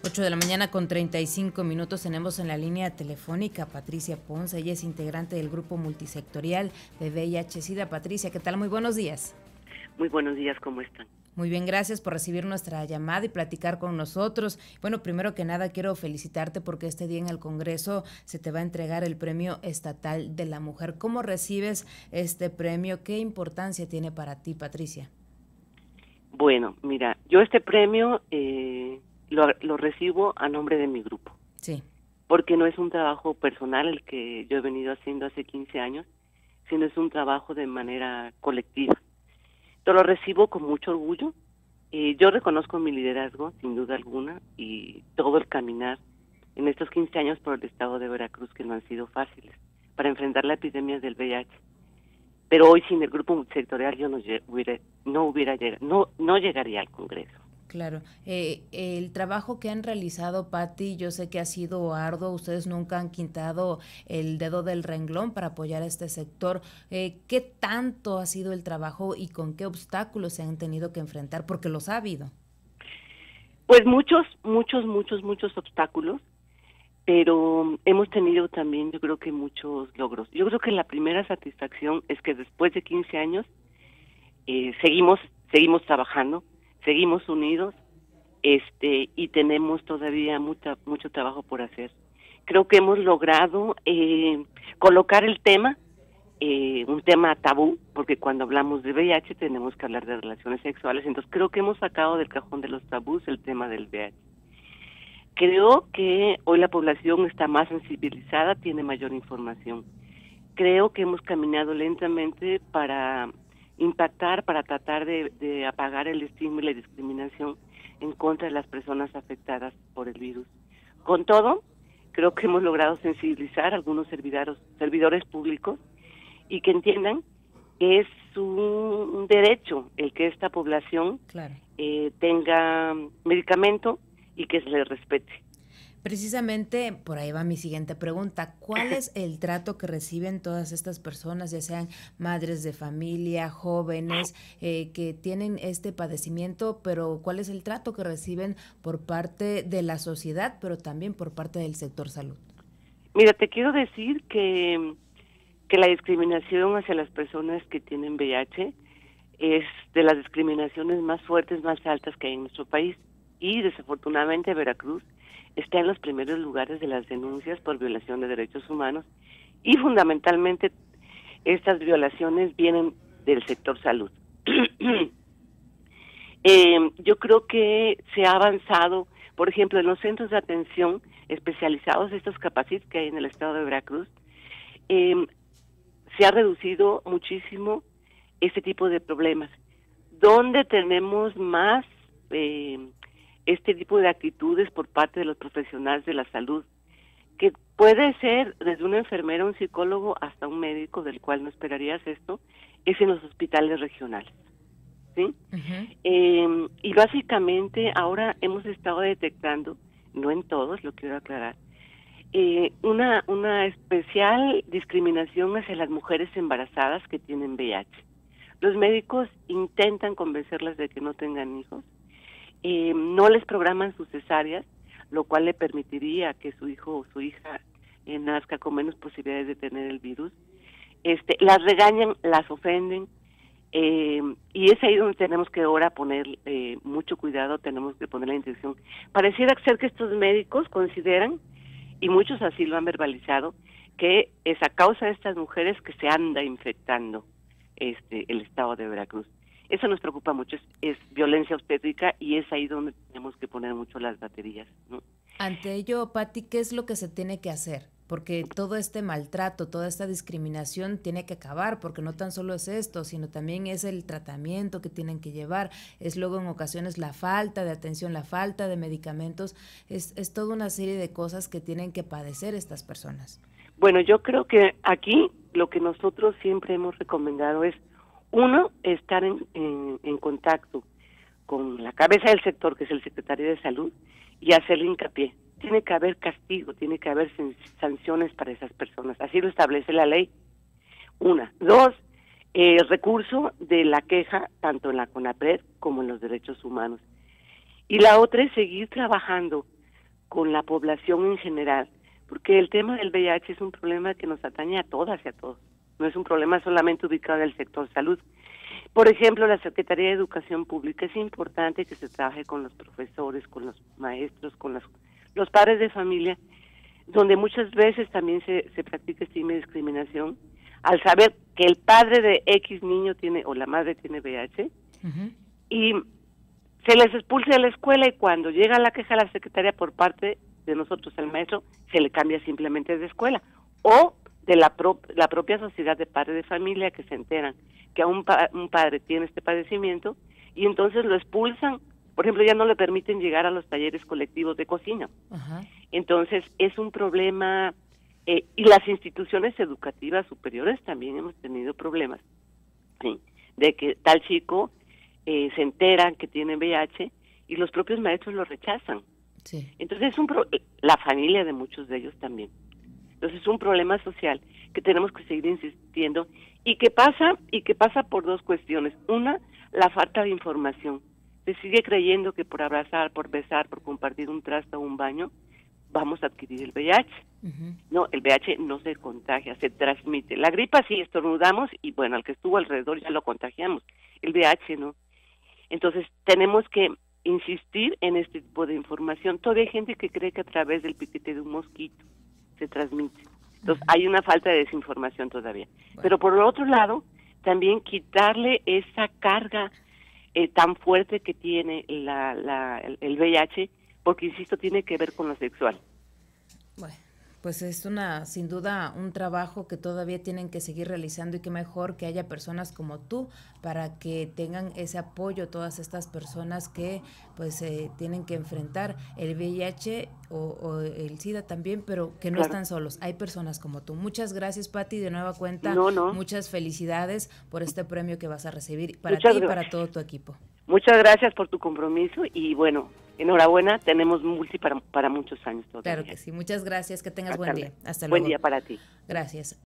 8 de la mañana con 35 minutos tenemos en la línea telefónica a Patricia Ponce. Ella es integrante del grupo multisectorial de VIH-Sida. Patricia, ¿qué tal? Muy buenos días. Muy buenos días, ¿cómo están? Muy bien, gracias por recibir nuestra llamada y platicar con nosotros. Bueno, primero que nada quiero felicitarte porque este día en el Congreso se te va a entregar el Premio Estatal de la Mujer. ¿Cómo recibes este premio? ¿Qué importancia tiene para ti, Patricia? Bueno, mira, yo este premio lo recibo a nombre de mi grupo, Sí. porque no es un trabajo personal el que yo he venido haciendo hace 15 años, sino es un trabajo de manera colectiva. Yo lo recibo con mucho orgullo. Yo reconozco mi liderazgo, sin duda alguna, y todo el caminar en estos 15 años por el estado de Veracruz, que no han sido fáciles, para enfrentar la epidemia del VIH. Pero hoy sin el grupo multisectorial yo no llegaría al Congreso. Claro, el trabajo que han realizado, Patti, yo sé que ha sido arduo, ustedes nunca han quitado el dedo del renglón para apoyar a este sector. ¿Qué tanto ha sido el trabajo y con qué obstáculos se han tenido que enfrentar? Porque los ha habido. Pues muchos obstáculos, pero hemos tenido también, yo creo que muchos logros. Yo creo que la primera satisfacción es que después de 15 años seguimos trabajando, seguimos unidos, y tenemos todavía mucho trabajo por hacer. Creo que hemos logrado colocar el tema, un tema tabú, porque cuando hablamos de VIH tenemos que hablar de relaciones sexuales, entonces creo que hemos sacado del cajón de los tabús el tema del VIH. Creo que hoy la población está más sensibilizada, tiene mayor información. Creo que hemos caminado lentamente para impactar, para tratar de apagar el estigma y la discriminación en contra de las personas afectadas por el virus. Con todo, creo que hemos logrado sensibilizar a algunos servidores públicos y que entiendan que es un derecho el que esta población Claro. tenga medicamento y que se le respete. Precisamente por ahí va mi siguiente pregunta. ¿Cuál es el trato que reciben todas estas personas, ya sean madres de familia, jóvenes, que tienen este padecimiento, pero cuál es el trato que reciben por parte de la sociedad, pero también por parte del sector salud? Mira, te quiero decir que la discriminación hacia las personas que tienen VIH es de las discriminaciones más fuertes, más altas que hay en nuestro país. Y desafortunadamente Veracruz está en los primeros lugares de las denuncias por violación de derechos humanos y fundamentalmente estas violaciones vienen del sector salud. Yo creo que se ha avanzado, por ejemplo, en los centros de atención especializados, estos Capacit que hay en el estado de Veracruz, se ha reducido muchísimo este tipo de problemas. Donde tenemos más este tipo de actitudes por parte de los profesionales de la salud, que puede ser desde una enfermera, un psicólogo, hasta un médico, del cual no esperarías esto, es en los hospitales regionales, ¿sí? Y básicamente ahora hemos estado detectando, no en todos, lo quiero aclarar, una especial discriminación hacia las mujeres embarazadas que tienen VIH. Los médicos intentan convencerlas de que no tengan hijos, no les programan sus cesáreas, lo cual le permitiría que su hijo o su hija nazca con menos posibilidades de tener el virus. Las regañan, las ofenden, y es ahí donde tenemos que ahora poner mucho cuidado, tenemos que poner la intención. Pareciera ser que estos médicos consideran, y muchos así lo han verbalizado, que es a causa de estas mujeres que se anda infectando el estado de Veracruz. Eso nos preocupa mucho, es violencia obstétrica y es ahí donde tenemos que poner mucho las baterías, ¿no? Ante ello, Patti, ¿qué es lo que se tiene que hacer? Porque todo este maltrato, toda esta discriminación tiene que acabar, porque no tan solo es esto, sino también es el tratamiento que tienen que llevar, es luego en ocasiones la falta de atención, la falta de medicamentos, es toda una serie de cosas que tienen que padecer estas personas. Bueno, yo creo que aquí lo que nosotros siempre hemos recomendado es, uno, estar en contacto con la cabeza del sector, que es el secretario de Salud, y hacerle hincapié. Tiene que haber castigo, tiene que haber sanciones para esas personas. Así lo establece la ley. Una. Dos, recurso de la queja, tanto en la CONAPRED como en los derechos humanos. Y la otra es seguir trabajando con la población en general, porque el tema del VIH es un problema que nos atañe a todas y a todos. No es un problema solamente ubicado en el sector salud. Por ejemplo, la Secretaría de Educación Pública es importante que se trabaje con los profesores, con los maestros, con los padres de familia, donde muchas veces también se practica estigma y discriminación, al saber que el padre de X niño tiene, o la madre tiene VIH, y se les expulsa de la escuela, y cuando llega la queja a la secretaria por parte de nosotros, el maestro, se le cambia simplemente de escuela, o de la propia sociedad de padres de familia que se enteran que un padre tiene este padecimiento, y entonces lo expulsan. Por ejemplo, ya no le permiten llegar a los talleres colectivos de cocina. Entonces, es un problema, y las instituciones educativas superiores también hemos tenido problemas, ¿sí? De que tal chico se enteran que tiene VIH y los propios maestros lo rechazan. Sí. Entonces, la familia de muchos de ellos también. Entonces, es un problema social que tenemos que seguir insistiendo y que pasa por dos cuestiones. Una, la falta de información. Se sigue creyendo que por abrazar, por besar, por compartir un trasto o un baño, vamos a adquirir el VIH. No, el VIH no se contagia, se transmite. La gripa sí, estornudamos y bueno, al que estuvo alrededor ya lo contagiamos. El VIH no. Entonces, tenemos que insistir en este tipo de información. Todavía hay gente que cree que a través del piquete de un mosquito se transmite. Entonces, hay una falta de desinformación todavía. Bueno. Pero por el otro lado, también quitarle esa carga tan fuerte que tiene el VIH, porque, insisto, tiene que ver con lo sexual. Bueno, pues es sin duda, un trabajo que todavía tienen que seguir realizando, y qué mejor que haya personas como tú para que tengan ese apoyo, todas estas personas que pues tienen que enfrentar el VIH o el SIDA también, pero que no están solos. Hay personas como tú. Muchas gracias, Pati, de nueva cuenta. Muchas felicidades por este premio que vas a recibir para ti y para todo tu equipo. Muchas gracias por tu compromiso y bueno, enhorabuena, tenemos multi para muchos años todavía. Claro que sí, muchas gracias, que tengas buen día. Hasta luego. Buen día para ti. Gracias.